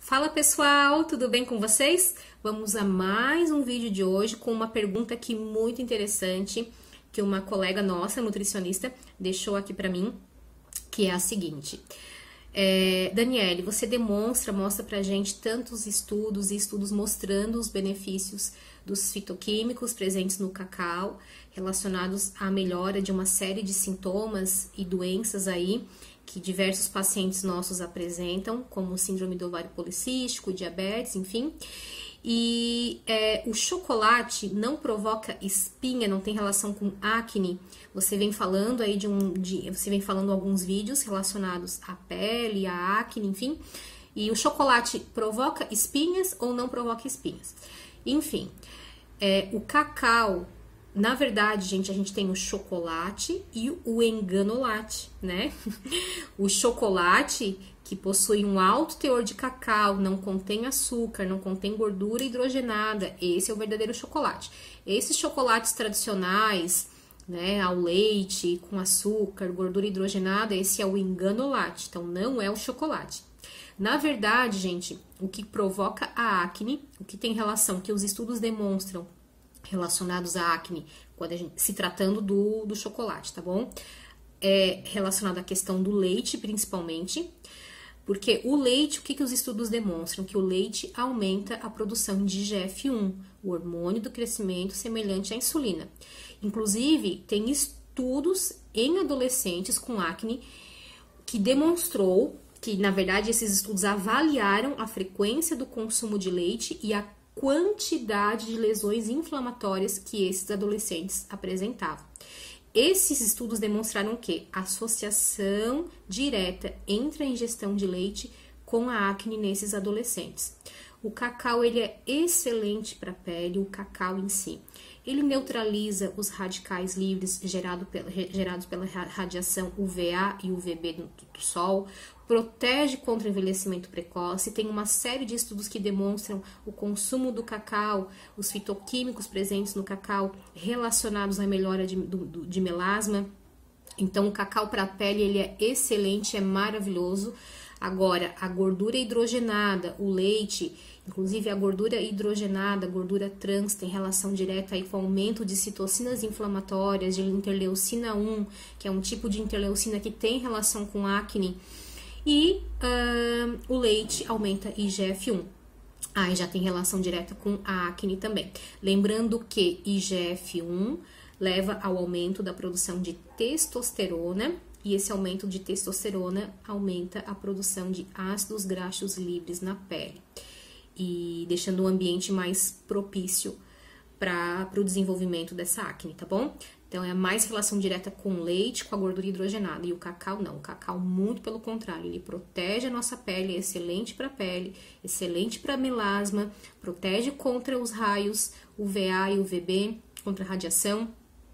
Fala pessoal, tudo bem com vocês? Vamos a mais um vídeo de hoje com uma pergunta aqui muito interessante que uma colega nossa, nutricionista, deixou aqui pra mim, que é a seguinte. Daniele, você mostra pra gente tantos estudos e estudos mostrando os benefícios dos fitoquímicos presentes no cacau, relacionados à melhora de uma série de sintomas e doenças aí, que diversos pacientes nossos apresentam, como síndrome do ovário policístico, diabetes, enfim. E o chocolate não provoca espinha, não tem relação com acne. Você vem falando aí você vem falando alguns vídeos relacionados à pele, à acne, enfim. E o chocolate provoca espinhas ou não provoca espinhas? Enfim, o cacau, na verdade, gente, a gente tem o chocolate e o enganolate, né? O chocolate, que possui um alto teor de cacau, não contém açúcar, não contém gordura hidrogenada, esse é o verdadeiro chocolate. Esses chocolates tradicionais, né, ao leite, com açúcar, gordura hidrogenada, esse é o enganolate, então não é o chocolate. Na verdade, gente, o que provoca a acne, o que tem relação, que os estudos demonstram relacionados à acne, se tratando do chocolate, tá bom? É relacionado à questão do leite, principalmente, porque o leite, o que os estudos demonstram? Que o leite aumenta a produção de IGF-1, o hormônio do crescimento semelhante à insulina. Inclusive, tem estudos em adolescentes com acne que demonstrou que, na verdade, esses estudos avaliaram a frequência do consumo de leite e a quantidade de lesões inflamatórias que esses adolescentes apresentavam. Esses estudos demonstraram que a associação direta entre a ingestão de leite com a acne nesses adolescentes. O cacau, ele é excelente para a pele, o cacau em si. Ele neutraliza os radicais livres gerados pela radiação UVA e UVB do sol, protege contra o envelhecimento precoce, tem uma série de estudos que demonstram o consumo do cacau, os fitoquímicos presentes no cacau relacionados à melhora de melasma. Então, o cacau para a pele, ele é excelente, é maravilhoso. Agora, a gordura hidrogenada, o leite, inclusive a gordura hidrogenada, a gordura trans, tem relação direta aí com o aumento de citocinas inflamatórias, de interleucina 1, que é um tipo de interleucina que tem relação com acne, e o leite aumenta IGF-1. Aí já tem relação direta com a acne também. Lembrando que IGF-1 leva ao aumento da produção de testosterona, e esse aumento de testosterona aumenta a produção de ácidos graxos livres na pele, e deixando o ambiente mais propício para o desenvolvimento dessa acne, tá bom? Então, é mais relação direta com o leite, com a gordura hidrogenada, e o cacau não. O cacau, muito pelo contrário, ele protege a nossa pele, é excelente para a pele, excelente para melasma, protege contra os raios UVA e UVB, contra a radiação,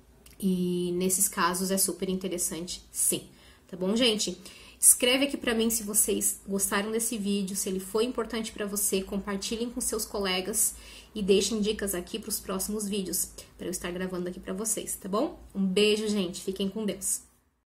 e nesses casos é super interessante, sim. Tá bom, gente? Escreve aqui pra mim se vocês gostaram desse vídeo, se ele foi importante pra você, compartilhem com seus colegas e deixem dicas aqui pros próximos vídeos, pra eu estar gravando aqui pra vocês, tá bom? Um beijo, gente, fiquem com Deus.